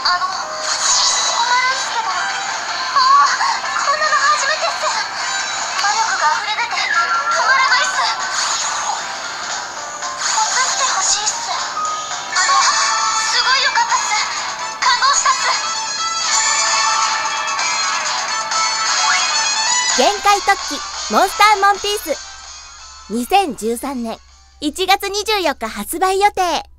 すけど、こんなの初めてっす。魔力が溢れ出て止まらないっす。手伝ってほしいっす。すごいよかったっす。感動したっす。 限界突起モンスターモンピース2013年1月24日発売予定。